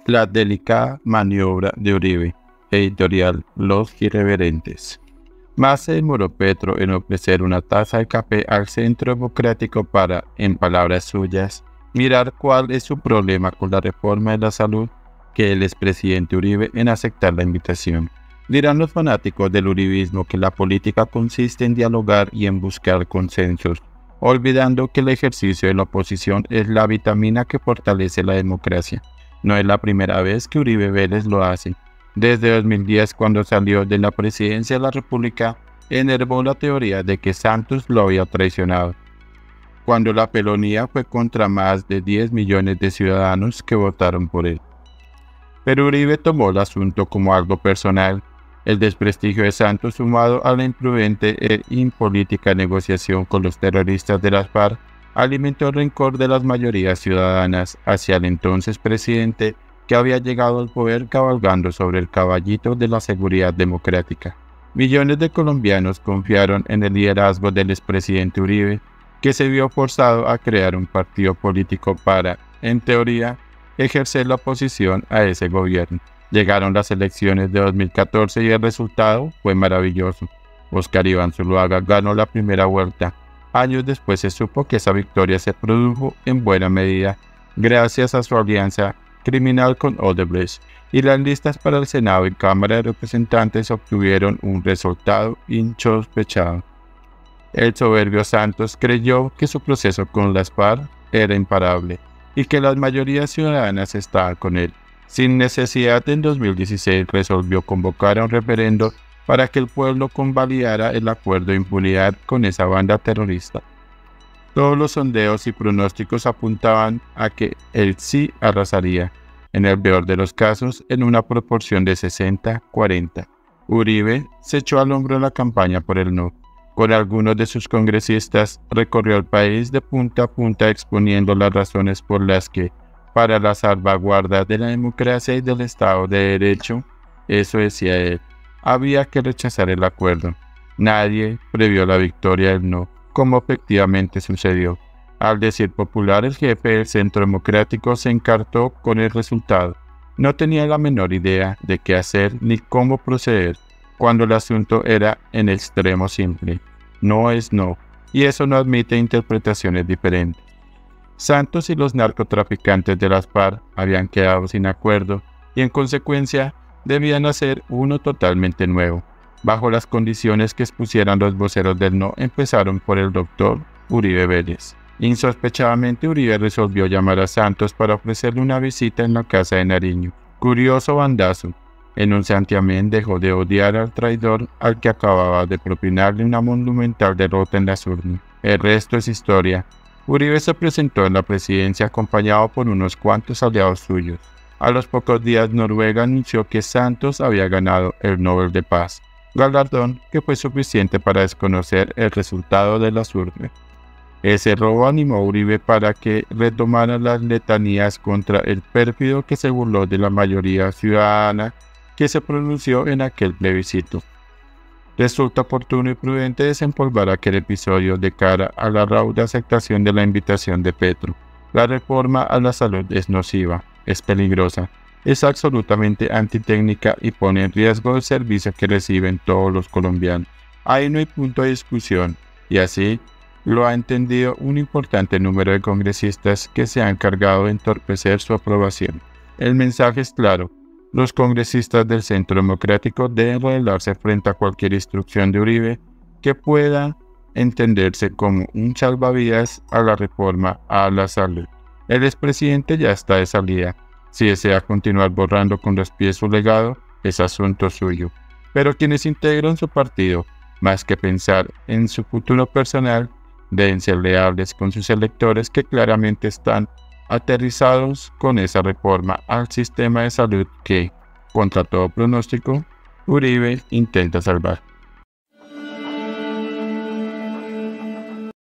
La delicada maniobra de Uribe, editorial Los Irreverentes. Más se demoró Petro en ofrecer una taza de café al Centro Democrático para, en palabras suyas, mirar cuál es su problema con la reforma de la salud, que el expresidente Uribe en aceptar la invitación. Dirán los fanáticos del uribismo que la política consiste en dialogar y en buscar consensos, olvidando que el ejercicio de la oposición es la vitamina que fortalece la democracia. No es la primera vez que Uribe Vélez lo hace. Desde 2010, cuando salió de la presidencia de la República, enervó la teoría de que Santos lo había traicionado, cuando la felonía fue contra más de 10 millones de ciudadanos que votaron por él. Pero Uribe tomó el asunto como algo personal. El desprestigio de Santos, sumado a la imprudente e impolítica negociación con los terroristas de las FARC, alimentó el rencor de las mayorías ciudadanas hacia el entonces presidente, que había llegado al poder cabalgando sobre el caballito de la seguridad democrática. Millones de colombianos confiaron en el liderazgo del expresidente Uribe, que se vio forzado a crear un partido político para, en teoría, ejercer la oposición a ese gobierno. Llegaron las elecciones de 2014 y el resultado fue maravilloso. Óscar Iván Zuluaga ganó la primera vuelta. Años después se supo que esa victoria se produjo en buena medida gracias a su alianza criminal con Odebrecht, y las listas para el Senado y Cámara de Representantes obtuvieron un resultado insospechado. El soberbio Santos creyó que su proceso con las FARC era imparable y que las mayorías ciudadanas estaban con él. Sin necesidad, en 2016 resolvió convocar a un referendo para que el pueblo convalidara el acuerdo de impunidad con esa banda terrorista. Todos los sondeos y pronósticos apuntaban a que el sí arrasaría, en el peor de los casos, en una proporción de 60-40. Uribe se echó al hombro la campaña por el no. Con algunos de sus congresistas recorrió el país de punta a punta exponiendo las razones por las que, para la salvaguarda de la democracia y del Estado de Derecho, eso decía él, había que rechazar el acuerdo. Nadie previó la victoria del no, como efectivamente sucedió. Al decir popular, el jefe del Centro Democrático se encartó con el resultado. No tenía la menor idea de qué hacer ni cómo proceder, cuando el asunto era en extremo simple. No es no, y eso no admite interpretaciones diferentes. Santos y los narcotraficantes de las FARC habían quedado sin acuerdo y en consecuencia debían hacer uno totalmente nuevo. Bajo las condiciones que expusieran los voceros del no, empezaron por el doctor Uribe Vélez. Insospechadamente, Uribe resolvió llamar a Santos para ofrecerle una visita en la casa de Nariño. Curioso bandazo. En un santiamén dejó de odiar al traidor al que acababa de propinarle una monumental derrota en las urnas. El resto es historia. Uribe se presentó en la presidencia acompañado por unos cuantos aliados suyos. A los pocos días, Noruega anunció que Santos había ganado el Nobel de Paz, galardón que fue suficiente para desconocer el resultado de las urnas. Ese robo animó a Uribe para que retomara las letanías contra el pérfido que se burló de la mayoría ciudadana que se pronunció en aquel plebiscito. Resulta oportuno y prudente desempolvar aquel episodio de cara a la rauda aceptación de la invitación de Petro. La reforma a la salud es nociva, es peligrosa, es absolutamente antitécnica y pone en riesgo el servicio que reciben todos los colombianos. Ahí no hay punto de discusión, y así lo ha entendido un importante número de congresistas que se han encargado de entorpecer su aprobación. El mensaje es claro. Los congresistas del Centro Democrático deben rebelarse frente a cualquier instrucción de Uribe que pueda entenderse como un salvavidas a la reforma a la salud. El expresidente ya está de salida. Si desea continuar borrando con los pies su legado, es asunto suyo. Pero quienes integran su partido, más que pensar en su futuro personal, deben ser leales con sus electores que claramente están aterrizados con esa reforma al sistema de salud que, contra todo pronóstico, Uribe intenta salvar.